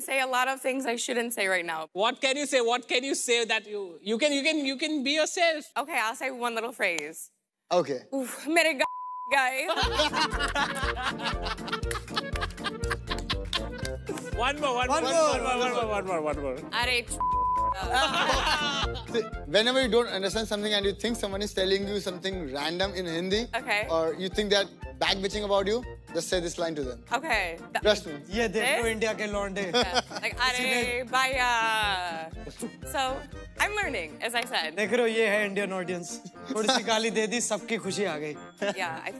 say a lot of things I shouldn't say right now. What can you say? What can you say that you can be yourself? Okay, I'll say one little phrase. Okay. Oof, mere guy. One more. Arey, See, whenever you don't understand something and you think someone is telling you something random in Hindi, Okay. or you think they're back bitching about you, just say this line to them. Okay. Trust me. ये देखो India के लौंडे. Like, arey, baya. So, I'm learning, as I said. देख रहे हो ये है Indian audience. थोड़ी सी गाली दे दी सबकी खुशी आ गई. Yeah,